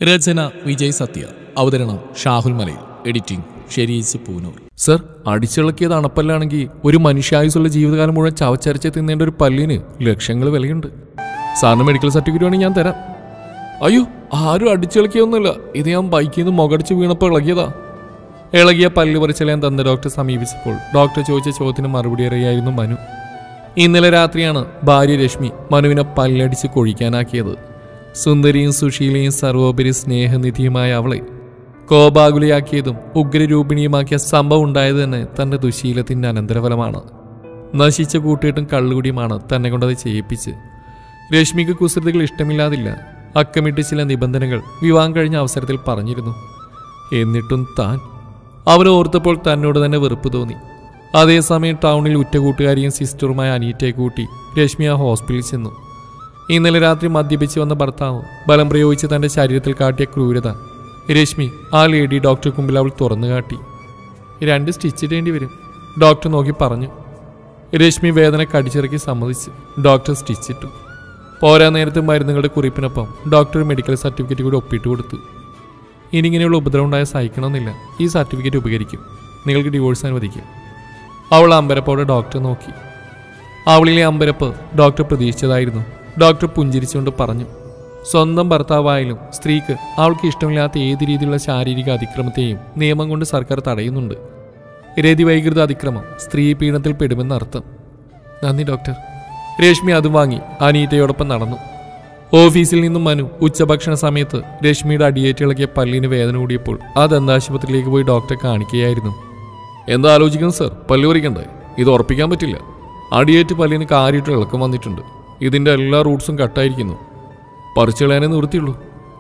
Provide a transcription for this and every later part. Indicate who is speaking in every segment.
Speaker 1: രചന വിജയ് സത്യ. അവതരണം Shahul Malayil. Editing Sherees Poonoor.
Speaker 2: Sir, അടിച്ചിളക്കിയത് അണപ്പല്ലാണെങ്കിൽ ഒരു മനുഷ്യായുസുള്ള ജീവിതകാലം മുഴുവൻ ചവച്ചരച്ച് തിന്നേണ്ട ഒരു പല്ലിന് ലക്ഷങ്ങൾ വിലയുണ്ട്. സാറിന് മെഡിക്കൽ സർട്ടിഫിക്കറ്റ് വേണമെങ്കിൽ ഞാൻ തരാം. അയ്യോ, ആരും അടിച്ചിളക്കിയൊന്നുമില്ല. ഇത് ഞാൻ ബൈക്കിൽ നിന്ന് മുകടിച്ച് വീണപ്പോൾ ഇളകിയതാ. ഇളകിയ പല്ല് പറിച്ചെല്ലാം തന്ന ഡോക്ടറെ സമീപിച്ചപ്പോൾ ഡോക്ടർ ചോദിച്ച ചോദ്യത്തിന് മറുപടി അറിയായിരുന്നു മനു. ഇന്നലെ രാത്രിയാണ് ഭാര്യ രശ്മി മനുവിനെ പല്ലടിച്ച് കൊഴിക്കാനാക്കിയത്. സുന്ദരിയും സുശീലയും സർവോപരി സ്നേഹനിധിയുമായ അവളെ കോപാകുലയാക്കിയതും ഉഗ്രരൂപിണിയുമാക്കിയ സംഭവം ഉണ്ടായത് തന്നെ തൻ്റെ ദുശീലത്തിൻ്റെ അനന്തരഫലമാണ്. നശിച്ച കൂട്ടിയിട്ടും കള്ളുകുടിയുമാണ് തന്നെ കൊണ്ടത് ചെയ്യിപ്പിച്ച്. രശ്മിക്ക് കുസൃതികൾ ഇഷ്ടമില്ലാതില്ല. അക്കമിട്ട് ചില നിബന്ധനകൾ വിവാഹം കഴിഞ്ഞ അവസരത്തിൽ പറഞ്ഞിരുന്നു. എന്നിട്ടും താൻ അവനെ ഓർത്തപ്പോൾ തന്നോട് തന്നെ വെറുപ്പ് തോന്നി. അതേസമയം ടൗണിൽ ഉറ്റകൂട്ടുകാരിയും സിസ്റ്ററുമായ അനീറ്റയെ കൂട്ടി രശ്മി ആ ഹോസ്പിറ്റലിൽ ചെന്നു. ഇന്നലെ രാത്രി മദ്യപിച്ച് വന്ന ഭർത്താവ് ബലം പ്രയോഗിച്ച് തൻ്റെ ശരീരത്തിൽ കാട്ടിയ ക്രൂരത രശ്മി ആ ലേഡി ഡോക്ടർക്ക് മുമ്പിൽ അവൾ തുറന്നു കാട്ടി. 2 സ്റ്റിച്ച് ഇടേണ്ടി വരും, ഡോക്ടർ നോക്കി പറഞ്ഞു. രശ്മി വേദന കടിച്ചിറക്കി സമ്മതിച്ചു. ഡോക്ടർ സ്റ്റിച്ചിട്ടു. പോരാ നേരത്തെ മരുന്നുകളുടെ കുറിപ്പിനൊപ്പം ഡോക്ടർ മെഡിക്കൽ സർട്ടിഫിക്കറ്റ് കൂടി ഒപ്പിട്ട് കൊടുത്തു. ഇനിങ്ങനെയുള്ള ഉപദ്രവം ഉണ്ടായ സഹിക്കണമെന്നില്ല. ഈ സർട്ടിഫിക്കറ്റ് ഉപകരിക്കും. നിങ്ങൾക്ക് ഡിവോഴ്സ് അനുവദിക്കും. അവൾ അമ്പരപ്പോടെ ഡോക്ടർ നോക്കി. അവളിലെ അമ്പരപ്പ് ഡോക്ടർ പ്രതീക്ഷിച്ചതായിരുന്നു. ഡോക്ടർ പുഞ്ചിരിച്ചുകൊണ്ട് പറഞ്ഞു, സ്വന്തം ഭർത്താവായാലും സ്ത്രീക്ക് അവൾക്ക് ഇഷ്ടമില്ലാത്ത ഏത് രീതിയിലുള്ള ശാരീരിക അതിക്രമത്തെയും നിയമം കൊണ്ട് സർക്കാർ തടയുന്നുണ്ട്. രതിവൈകൃത അതിക്രമം സ്ത്രീ പീഡനത്തിൽ പെടുമെന്നർത്ഥം. നന്ദി ഡോക്ടർ. രശ്മി അതും വാങ്ങി അനീറ്റയോടൊപ്പം നടന്നു. ഓഫീസിൽ നിന്നും മനു ഉച്ചഭക്ഷണ സമയത്ത് രശ്മിയുടെ അടിയേറ്റിളക്കിയ പല്ലിന് വേദന കൂടിയപ്പോൾ ആ ദന്താശുപത്രിയിലേക്ക് പോയി ഡോക്ടറെ കാണിക്കുകയായിരുന്നു. എന്താ ആലോചിക്കുന്നു സർ? പല്ല് പറിക്കണ്ടേ? ഇത് ഉറപ്പിക്കാൻ പറ്റില്ല. അടിയേറ്റ് പല്ലിന് കാര്യമായിട്ട് ഇളക്കം വന്നിട്ടുണ്ട്. ഇതിൻ്റെ എല്ലാ റൂട്ട്സും കട്ടായിരിക്കുന്നു. പറിച്ചു കളയാനേ നിവൃത്തിയുള്ളൂ.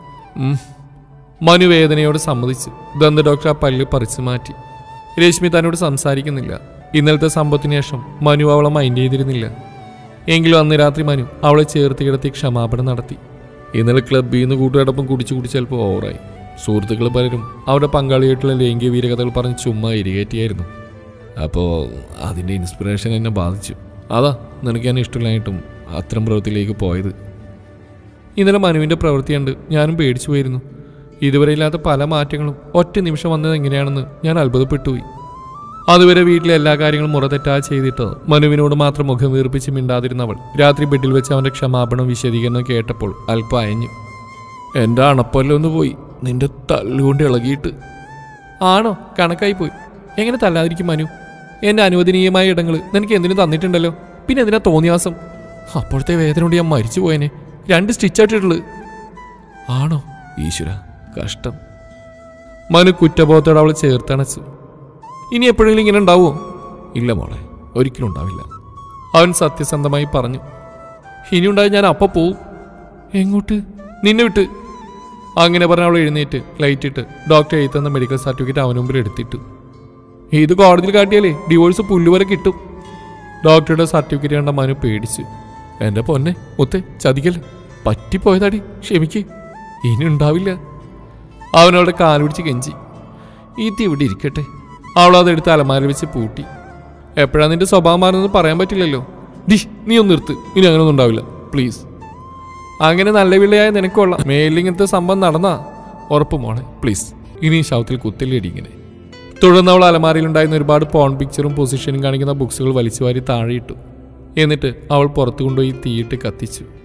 Speaker 2: മനു വേദനയോട് സമ്മതിച്ചു. ദന്ത ഡോക്ടർ ആ പല്ല് പറിച്ചു മാറ്റി. രശ്മി തന്നോട് സംസാരിക്കുന്നില്ല. ഇന്നലത്തെ സംഭവത്തിന് ശേഷം മനു അവളെ മൈൻഡ് ചെയ്തിരുന്നില്ല. എങ്കിലും അന്ന് രാത്രി മനു അവളെ ചേർത്ത് കിടത്തി ക്ഷമാപണം നടത്തി. ഇന്നലെ ക്ലബ്ബിൽ നിന്ന് കൂട്ടുകാരോടൊപ്പം കുടിച്ച് ചിലപ്പോൾ ഓവറായി. സുഹൃത്തുക്കൾ പലരും അവരുടെ പങ്കാളിയായിട്ടുള്ള ലൈംഗിക വീരകഥകൾ പറഞ്ഞ് ചുമ്മാ ഇരികേറ്റിയായിരുന്നു. അപ്പോൾ അതിൻ്റെ ഇൻസ്പിറേഷൻ എന്നെ ബാധിച്ചു. അതാ നിനക്ക് ഞാൻ ഇഷ്ടമില്ലായിട്ടും അത്തരം പ്രവൃത്തിയിലേക്ക് പോയത്. ഇന്നലെ മനുവിൻ്റെ പ്രവൃത്തി കണ്ട് ഞാനും പേടിച്ചു പോയിരുന്നു. ഇതുവരെ ഇല്ലാത്ത പല മാറ്റങ്ങളും ഒറ്റ നിമിഷം വന്നത് എങ്ങനെയാണെന്ന് ഞാൻ അത്ഭുതപ്പെട്ടുപോയി. അതുവരെ വീട്ടിലെ എല്ലാ കാര്യങ്ങളും മുറതെറ്റാതെ ചെയ്തിട്ട് മനുവിനോട് മാത്രം മുഖം വീർപ്പിച്ച് മിണ്ടാതിരുന്നവൾ രാത്രി ബെഡിൽ വെച്ച് അവൻ്റെ ക്ഷമാപണം വിശദീകരണം കേട്ടപ്പോൾ അല്പം അയഞ്ഞു. എൻ്റെ അണപ്പല്ലൊന്ന് പോയി, നിന്റെ തല്ലുകൊണ്ട് ഇളകിയിട്ട്. ആണോ? കണക്കായി പോയി. എങ്ങനെ തല്ലാതിരിക്കും മനു? എൻ്റെ അനുവദനീയമായ ഇടങ്ങൾ നിനക്ക് എന്തിനു തന്നിട്ടുണ്ടല്ലോ, പിന്നെ എന്തിനാ തോന്നിയാസം? അപ്പോഴത്തെ വേദന കൊണ്ട് ഞാൻ മരിച്ചു പോയനെ. 2 സ്റ്റിച്ചായിട്ടുള്ളത്. ആണോ? ഈശ്വര, കഷ്ടം. മനു കുറ്റബോധത്തോടെ അവൾ ചേർത്തണച്ചു. ഇനി എപ്പോഴെങ്കിലും ഇങ്ങനെ ഉണ്ടാവുമോ? ഇല്ല മോളെ, ഒരിക്കലും ഉണ്ടാവില്ല. അവൻ സത്യസന്ധമായി പറഞ്ഞു. ഇനി ഉണ്ടായി ഞാൻ അപ്പം പോവും. എങ്ങോട്ട്? നിന്നെ വിട്ട്. അങ്ങനെ പറഞ്ഞ അവൾ എഴുന്നേറ്റ് ലൈറ്റിട്ട് ഡോക്ടർ എഴുതി തന്ന മെഡിക്കൽ സർട്ടിഫിക്കറ്റ് അവന് മുമ്പിൽ എടുത്തിട്ടു. ഇത് കോടതിയിൽ കാട്ടിയാലേ ഡിവോഴ്സ് പുല്ലുവരെ കിട്ടും. ഡോക്ടറുടെ സർട്ടിഫിക്കറ്റ് കണ്ട മനു പേടിച്ചു. എൻ്റെ പൊന്നെ മുത്തേ, ചതിക്കൽ. പറ്റിപ്പോയതാടി, ക്ഷമിക്ക്. ഇനി ഉണ്ടാവില്ല. അവനവളുടെ കാലുപിടിച്ച് കെഞ്ചി. ഇത് ഇവിടെ ഇരിക്കട്ടെ. അവളതെടുത്ത് അലമാരയിൽ വെച്ച് പൂട്ടി. എപ്പോഴാണ് നിന്റെ സ്വഭാവം മാറുന്നത് പറയാൻ പറ്റില്ലല്ലോ. നീ ഒന്ന് നിർത്ത്. ഇനി അങ്ങനെയൊന്നും ഉണ്ടാവില്ല പ്ലീസ്. അങ്ങനെ നല്ല വിളയായ നിനക്കൊള്ളാം. മേലിങ്ങനത്തെ സംഭവം നടന്നാ ഉറപ്പ് മോളെ, പ്ലീസ്. ഇനി ശവത്തിൽ കുത്തല്ലേടി ഇങ്ങനെ. തുടർന്ന് അവൾ അലമാരയിലുണ്ടായിരുന്ന ഒരുപാട് പോൺ പിക്ചറും പൊസിഷനും കാണിക്കുന്ന ബുക്സുകൾ വലിച്ചുവാരി താഴെയിട്ടു. എന്നിട്ട് അവൾ പുറത്തു കൊണ്ടുപോയി തീയിട്ട് കത്തിച്ചു.